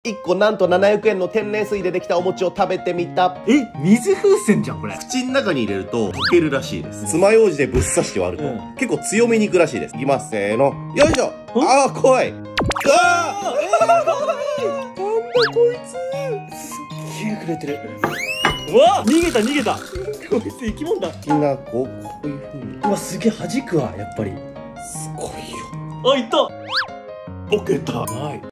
1個なんと700円の天然水でできたお餅を食べてみた。 水風船じゃんこれ。 口の中に入れると溶けるらしいです。爪楊枝でぶっ刺して割ると、結構強めにいくらしいです。いきます、せーの。よいしょ。ああ、怖い。ああ、なんだこいつ。すっげえくれてる。 うわ、逃げた逃げた。こいつ生き物だ。 きなこ、こういう風に。 うわ、すげえ弾くわ、やっぱり。 すごいよ。 あ、いった。 溶けた。 はい。